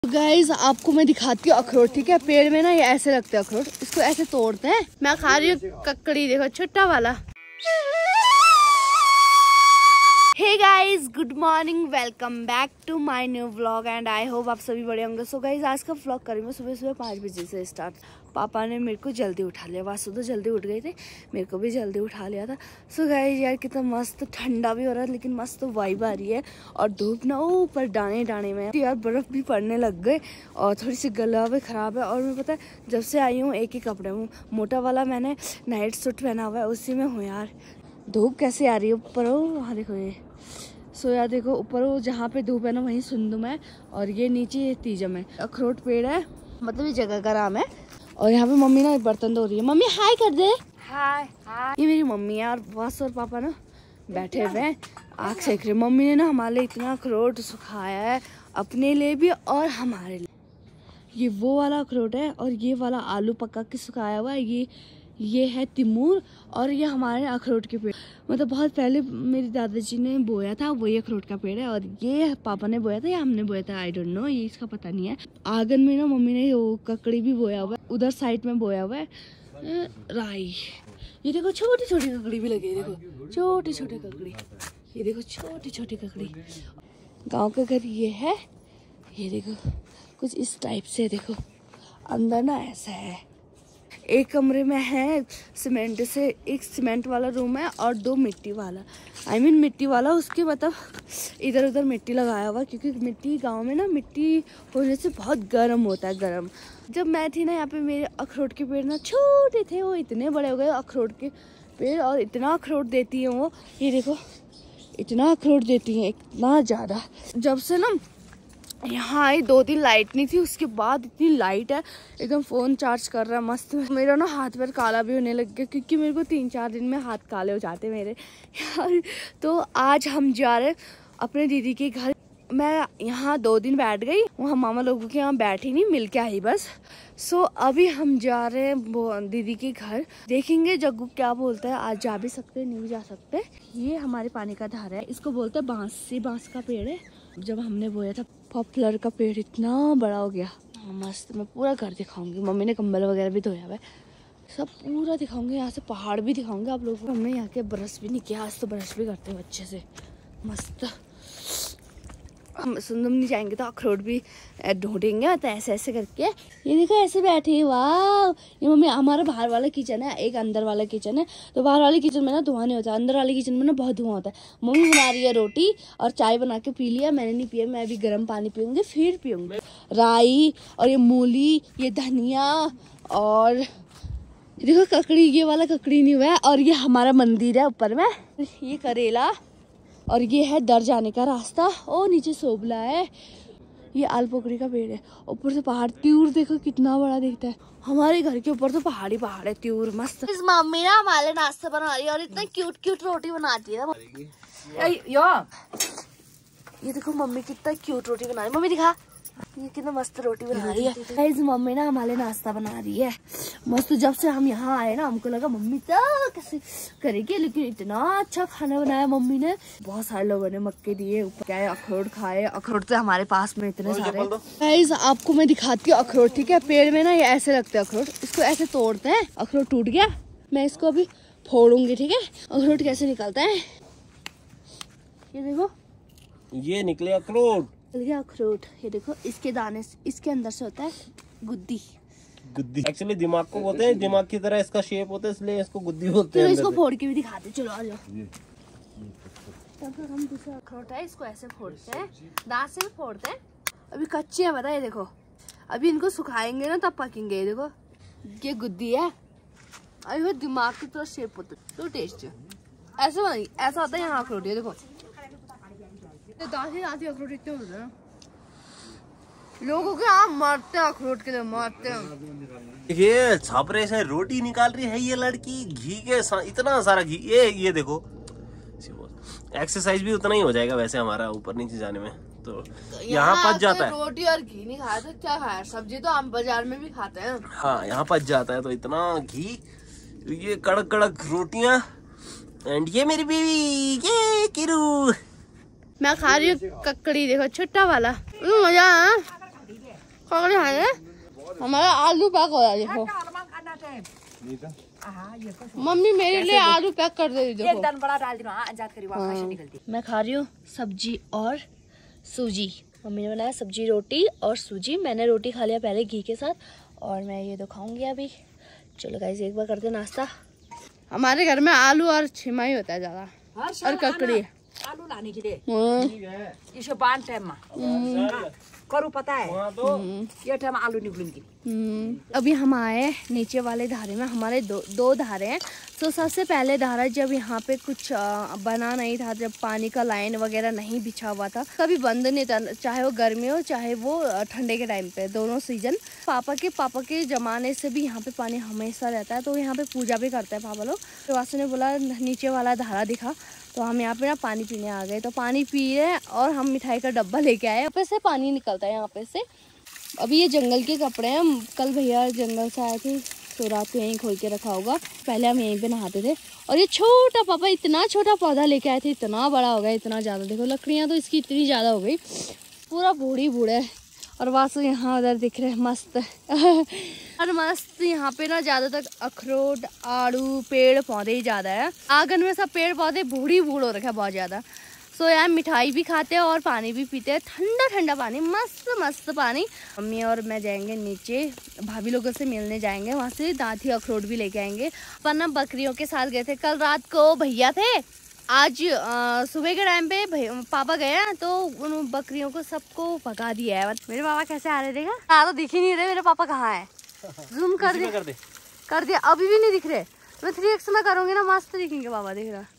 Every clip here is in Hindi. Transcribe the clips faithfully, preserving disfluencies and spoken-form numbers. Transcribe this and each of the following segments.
गाइस आपको मैं दिखाती हूँ अखरोट। ठीक है, पेड़ में ना ये ऐसे लगते हैं अखरोट, इसको ऐसे तोड़ते हैं। मैं खा रही हूँ ककड़ी, देखो छोटा वाला। Hey guys, good morning, welcome back to my new vlog and I hope आप सभी बड़े होंगे। सो गाइस आज का व्लॉग करी मैं सुबह सुबह पाँच बजे से स्टार्ट। पापा ने मेरे को जल्दी उठा लिया, वासु तो जल्दी उठ गए थे, मेरे को भी जल्दी उठा लिया था। सो गाइस यार कितना मस्त ठंडा भी हो रहा है, लेकिन मस्त वाइब आ रही है और धूप ना ऊपर दाने दाने में यार बर्फ भी पड़ने लग गए और थोड़ी सी गला भी खराब है। और मैं पता है जब से आई हूँ एक ही कपड़े हूँ, मोटा वाला मैंने नाइट सूट पहना हुआ है, उसी में हूँ यार। धूप कैसे आ रही है ऊपर, हो वहाँ देखो ये। सो यार देखो ऊपर वो जहाँ पे धूप है ना वहीं सुंदुम है और ये नीचे ये तीजम है। अखरोट पेड़ है, मतलब ये जगह का नाम है। और यहाँ पे मम्मी ना बर्तन धो रही है। मम्मी हाय कर दे। हाय हाय। ये मेरी मम्मी है और वास और पापा ना बैठे हुए हैं, आग सेक रहे। मम्मी ने ना हमारे लिए इतना अखरोट सुखाया है, अपने लिए भी और हमारे लिए। ये वो वाला अखरोट है और ये वाला आलू पका के सुखाया हुआ है। ये ये है तिमूर और ये हमारे अखरोट के पेड़, मतलब बहुत पहले मेरी दादाजी ने बोया था, वही अखरोट का पेड़ है। और ये पापा ने बोया था या हमने बोया था, आई डोंट नो, ये इसका पता नहीं है। आंगन में ना मम्मी ने वो ककड़ी भी बोया हुआ है, उधर साइड में बोया हुआ है राई। ये देखो छोटी छोटी ककड़ी भी लगी है, देखो छोटी छोटी ककड़ी, ये देखो छोटी छोटी ककड़ी। गाँव का घर ये है, ये देखो कुछ इस टाइप से। देखो अंदर ना ऐसा है, एक कमरे में है सीमेंट से, एक सीमेंट वाला रूम है और दो मिट्टी वाला। आई I मीन mean, मिट्टी वाला उसके मतलब इधर उधर मिट्टी लगाया हुआ, क्योंकि मिट्टी गांव में ना मिट्टी होने से बहुत गर्म होता है, गर्म। जब मैं थी ना यहाँ पे मेरे अखरोट के पेड़ ना छोटे थे, वो इतने बड़े हो गए अखरोट के पेड़ और इतना अखरोट देती है वो। ये देखो इतना अखरोट देती है, इतना ज़्यादा। जब से ना यहाँ आई दो दिन लाइट नहीं थी, उसके बाद इतनी लाइट है, एकदम फ़ोन चार्ज कर रहा है मस्त। मेरा ना हाथ पैर काला भी होने लग गया, क्योंकि मेरे को तीन चार दिन में हाथ काले हो जाते मेरे यार। तो आज हम जा रहे अपने दीदी के घर। मैं यहाँ दो दिन बैठ गई, वहाँ मामा लोगों के यहाँ बैठी नहीं, मिल के आई बस। सो अभी हम जा रहे हैं दीदी के घर, देखेंगे जग्गू क्या बोलता है। आज जा भी सकते नहीं भी जा सकते। ये हमारे पानी का धारा है, इसको बोलते हैं बांस। से बांस का पेड़ है, जब हमने बोया था पॉपुलर का पेड़ इतना बड़ा हो गया। मस्त, मैं पूरा घर दिखाऊंगी। मम्मी ने कंबल वगैरह भी धोया हुआ है, सब पूरा दिखाऊंगी। यहाँ से पहाड़ भी दिखाऊंगी आप लोगों को। हमने यहाँ के ब्रश भी नहीं किया, आज तो ब्रश भी करते हैं अच्छे से मस्त। हम सुंदम नहीं जाएंगे तो अखरोट भी ढूंढेंगे, तो ऐसे ऐसे करके। ये देखो ऐसे बैठे, वाह। ये मम्मी, हमारा बाहर वाला किचन है, एक अंदर वाला किचन है। तो बाहर वाले किचन में ना धुआं नहीं होता, अंदर वाले किचन में ना बहुत धुआं होता है। मम्मी बना रही है रोटी और चाय बना के पी लिया, मैंने नहीं पिया, मैं अभी गर्म पानी पीऊंगी फिर पीऊंगी। राई और ये मूली, ये धनिया और देखो ककड़ी, ये वाला ककड़ी नहीं हुआ है। और ये हमारा मंदिर है ऊपर में, ये करेला और ये है दर जाने का रास्ता। ओ नीचे सोबला है, ये आलपोकड़ी का पेड़ है। ऊपर से पहाड़, त्यूर देखो कितना बड़ा दिखता है। हमारे घर के ऊपर तो पहाड़ी पहाड़ है, त्यूर मस्त। इस मम्मी ना हमारे नाश्ता बना रही है और इतना क्यूट क्यूट रोटी बनाती है ना। ये देखो मम्मी कितना क्यूट रोटी बना रही है, मम्मी दिखा, ये कितना मस्त रोटी बना रही है। गाइस मम्मी ना हमारे नाश्ता बना रही है मस्त। जब से हम यहाँ आए ना हमको लगा मम्मी तो कैसे करेगी, लेकिन इतना अच्छा खाना बनाया मम्मी ने। बहुत सारे लोगों ने मक्के दिए, ऊपर क्या है अखरोट खाए। अखरोट तो हमारे पास में इतने सारे। गाइस आपको मैं दिखाती हूँ अखरोट। ठीक है, पेड़ में ना ये ऐसे लगते हैं अखरोट, इसको ऐसे तोड़ते हैं। अखरोट टूट गया, मैं इसको अभी फोड़ूंगी। ठीक है, अखरोट कैसे निकलता है, ये देखो, ये निकले अखरोट। अखरोट ये देखो, इसके दाने, इसके अंदर से होता है गुद्दी। गुद्दी एक्चुअली दिमाग को बोलते हैं, दिमाग की तरह इसका शेप होता है, इसलिए इसको गुद्दी बोलते हैं। चलो इसको फोड़ के भी दिखाते, चलो आ जाओ। तब तक हम दूसरा अखरोट है, इसको ऐसे फोड़ते हैं, दांत से भी फोड़ते हैं। अभी कच्चे हैं, बताइए देखो, अभी इनको सुखाएंगे ना तब पकेंगे। ये देखो ये गुद्दी है, अभी वो दिमाग की तरह शेप होता है, तो टेस्ट ऐसे बनेगी, ऐसा होता है यहाँ अखरोट। ये देखो दांत ही दांत ही अखरोट इतने होते हैं, लोगों के यहाँ मरते हैं अखरोट के लिए, मरते हैं। ये छापरे से रोटी निकाल रही है ये लड़की, घी के सा, इतना सारा घी। ये ये देखो, एक्सरसाइज भी उतना ही हो जाएगा वैसे हमारा ऊपर नीचे जाने में। तो, तो यहाँ पच जाता है। रोटी और घी नहीं खाया तो क्या खाया, सब्जी तो हम बाजार में भी खाते हैं। हाँ यहाँ पच जाता है, तो इतना घी, ये कड़क कड़क रोटियां। एंड ये मेरी बीवी, ये किरू। मैं खा रही हूँ ककड़ी, देखो छोटा वाला, मजा है। हमारा आलू पैक हो रहा है देखो। मम्मी मेरे लिए आलू पैक कर दे देखो। एक दाना बड़ा डाल दो, अंजाद करी वहाँ निकलती। मैं खा रही हूँ सब्जी और सूजी। मम्मी ने बनाया सब्जी रोटी और सूजी। मैंने रोटी खा लिया पहले घी के साथ और मैं ये तो खाऊंगी अभी। चलो गाइस एक बार करते नाश्ता। हमारे घर में आलू और छिमाई होता है ज्यादा और ककड़ी। आलू लाने के लिए इसे बांध टाइम करू पता है तो ये टाइम आलू निकलेंगे। अभी हम आए नीचे वाले धारे में। हमारे दो दो धारे हैं। तो सबसे पहले धारा जब यहाँ पे कुछ बना नहीं था, जब पानी का लाइन वगैरह नहीं बिछा हुआ था, कभी बंद नहीं था, चाहे वो गर्मी हो चाहे वो ठंडे के टाइम पे, दोनों सीजन। पापा के पापा के जमाने से भी यहाँ पे पानी हमेशा रहता है, तो यहाँ पे पूजा भी करते हैं पापा लोग। तो वासु ने बोला नीचे वाला धारा दिखा, तो हम यहाँ पे ना पानी पीने आ गए। तो पानी पी रहे और हम मिठाई का डब्बा लेके आए। यहाँ पे से पानी निकलता है यहाँ पे से। अभी ये जंगल के कपड़े हैं। कल भैया जंगल से आए थे तो रात को यहीं खोल के रखा होगा। पहले हम यहीं पे नहाते थे। और ये छोटा पापा इतना छोटा पौधा लेके आए थे, इतना बड़ा हो गया, इतना ज़्यादा। देखो लकड़ियाँ तो इसकी इतनी ज़्यादा हो गई, पूरा बूढ़ी बूढ़ा है। और वासु यहाँ उधर दिख रहे हैं मस्त और मस्त। यहाँ पे ना ज़्यादातर अखरोट आड़ू पेड़ पौधे ही ज़्यादा है। आंगन में सब पेड़ पौधे बूढ़ी बूढ़ हो रखा है बहुत ज़्यादा। सो यार मिठाई भी खाते हैं और पानी भी पीते हैं, ठंडा ठंडा पानी, मस्त मस्त पानी। मम्मी और मैं जाएंगे नीचे, भाभी लोगों से मिलने जाएंगे, वहाँ से दांती अखरोट भी लेके आएंगे। पर ना बकरियों के साथ गए थे। कल रात को भैया थे, आज सुबह के टाइम पे पापा गए तो उन बकरियों को सबको भगा दिया है। मेरे पापा कैसे आ रहे देखा? हाँ तो दिख ही नहीं रहे मेरे पापा कहाँ है। जूम कर दे कर दे कर दिया, अभी भी नहीं दिख रहे। मैं थ्री एक्स में करूँगी ना मस्त दिखेंगे पापा। देख रहा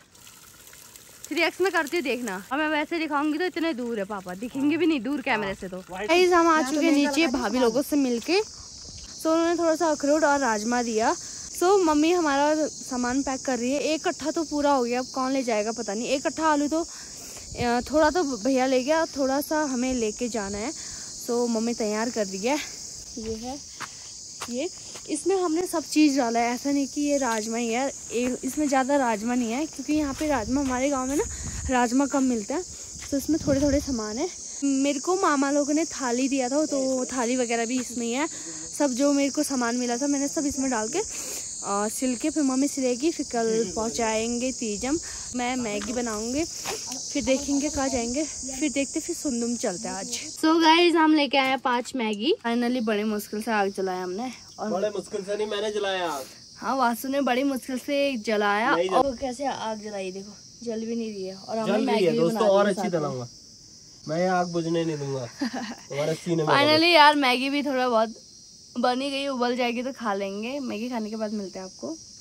थ्री एक्स में करती हूँ देखना। और मैं वैसे दिखाऊंगी तो इतने दूर है पापा, दिखेंगे भी नहीं दूर कैमरे से। तो गाइस हम आ चुके नीचे भाभी लोगों से मिलके। तो उन्होंने थोड़ा सा अखरोट और राजमा दिया। सो so, मम्मी हमारा सामान पैक कर रही है। एक कट्ठा तो पूरा हो गया, अब कौन ले जाएगा पता नहीं। एक कट्ठा आलू तो थोड़ा तो भैया ले गया, थोड़ा सा हमें लेके जाना है। सो so, मम्मी तैयार कर रही है। ये है ये, इसमें हमने सब चीज़ डाला है। ऐसा नहीं कि ये राजमा ही है, इसमें ज़्यादा राजमा नहीं है क्योंकि यहाँ पे राजमा, हमारे गाँव में ना राजमा कम मिलता है, तो इसमें थोड़े थोड़े सामान है। मेरे को मामा लोगों ने थाली दिया था, तो थाली वगैरह भी इसमें ही है। सब जो मेरे को सामान मिला था मैंने सब इसमें डाल के सिल के, फिर मम्मी सिलेगी, फिर कल पहुंचाएंगे तीजम। मैं मैगी बनाऊंगी, फिर देखेंगे कहाँ जाएंगे, फिर देखते फिर सुंदुम चलते हैं आज। सो so गाइज हम लेके आए पांच मैगी। फाइनली बड़ी मुश्किल से आग जलाया हमने। और बड़े मुश्किल से नहीं, मैंने जलाया आग। हाँ वासु ने बड़ी मुश्किल से जलाया। और कैसे आग जलाई देखो, जल भी नहीं रही है। और हमने मैगी भी दोस्तों और अच्छी बनाऊंगा मैं, आग बुझने नहीं दूंगा तुम्हारे सीने में। फाइनली यार मैगी भी थोड़ा बहुत बनी गई, उबल जाएगी तो खा लेंगे। मैगी खाने के बाद मिलते हैं आपको।